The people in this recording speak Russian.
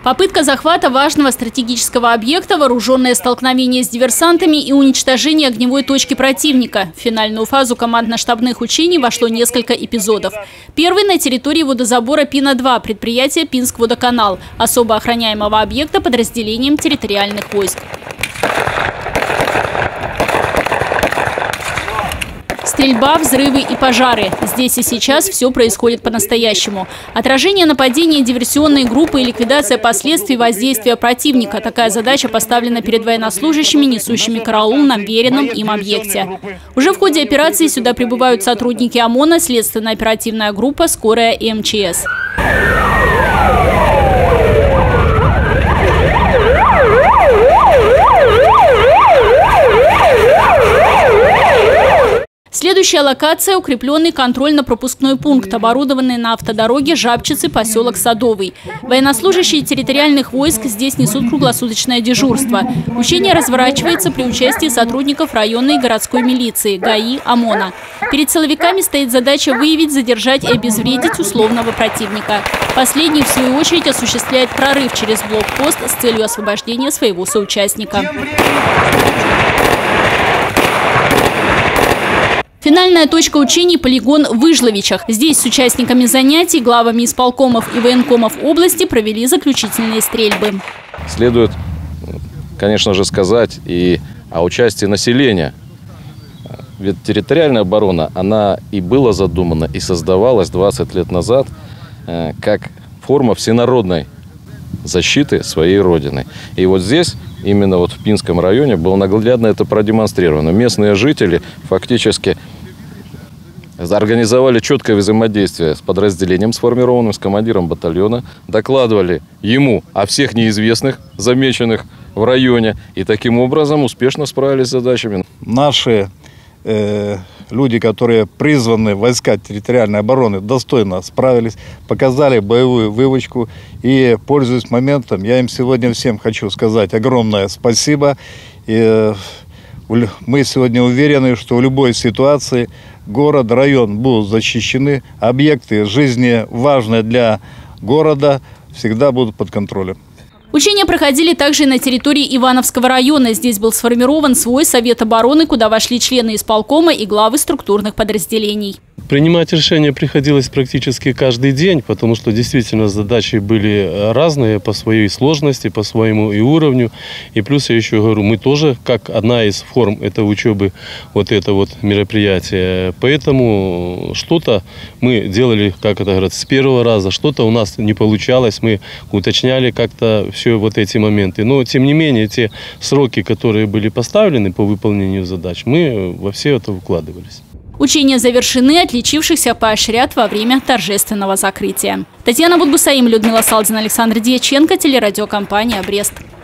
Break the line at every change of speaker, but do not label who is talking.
Попытка захвата важного стратегического объекта, вооруженное столкновение с диверсантами и уничтожение огневой точки противника. В финальную фазу командно-штабных учений вошло несколько эпизодов. Первый на территории водозабора Пина-2, предприятия Пинск-водоканал, особо охраняемого объекта подразделением территориальных войск. Стрельба, взрывы и пожары. Здесь и сейчас все происходит по-настоящему. Отражение нападения диверсионной группы и ликвидация последствий воздействия противника. Такая задача поставлена перед военнослужащими, несущими караул на веренном им объекте. Уже в ходе операции сюда прибывают сотрудники ОМОНа, следственно-оперативная группа, скорая и МЧС. Следующая локация – укрепленный контрольно-пропускной пункт, оборудованный на автодороге Жабчицы, поселок Садовый. Военнослужащие территориальных войск здесь несут круглосуточное дежурство. Учение разворачивается при участии сотрудников районной и городской милиции, ГАИ, ОМОНа. Перед силовиками стоит задача выявить, задержать и обезвредить условного противника. Последний, в свою очередь, осуществляет прорыв через блокпост с целью освобождения своего соучастника. Финальная точка учений – полигон в Выжловичах. Здесь с участниками занятий, главами исполкомов и военкомов области провели заключительные стрельбы.
Следует, конечно же, сказать и о участии населения. Ведь территориальная оборона, она и была задумана, и создавалась 20 лет назад как форма всенародной защиты своей родины. И вот здесь, именно вот в Пинском районе, было наглядно это продемонстрировано. Местные жители фактически организовали четкое взаимодействие с подразделением, сформированным, с командиром батальона, докладывали ему о всех неизвестных, замеченных в районе, и таким образом успешно справились с задачами.
Наши люди, которые призваны в войска территориальной обороны, достойно справились, показали боевую вывочку. И, пользуясь моментом, я им сегодня всем хочу сказать огромное спасибо. И мы сегодня уверены, что в любой ситуации город, район будут защищены, объекты жизни важные для города всегда будут под контролем.
Учения проходили также и на территории Ивановского района. Здесь был сформирован свой совет обороны, куда вошли члены исполкома и главы структурных подразделений.
Принимать решения приходилось практически каждый день, потому что действительно задачи были разные по своей сложности, по своему и уровню. И плюс я еще говорю, мы тоже, как одна из форм этой учебы, вот это вот мероприятие. Поэтому что-то мы делали, как это говорят, с первого раза, что-то у нас не получалось, мы уточняли как-то все вот эти моменты. Но тем не менее, те сроки, которые были поставлены по выполнению задач, мы во все это укладывались.
Учения завершены, отличившихся поощрят во время торжественного закрытия. Татьяна Будбусаим, Людмила Салдина, Александр Дьяченко, телерадиокомпания «Брест».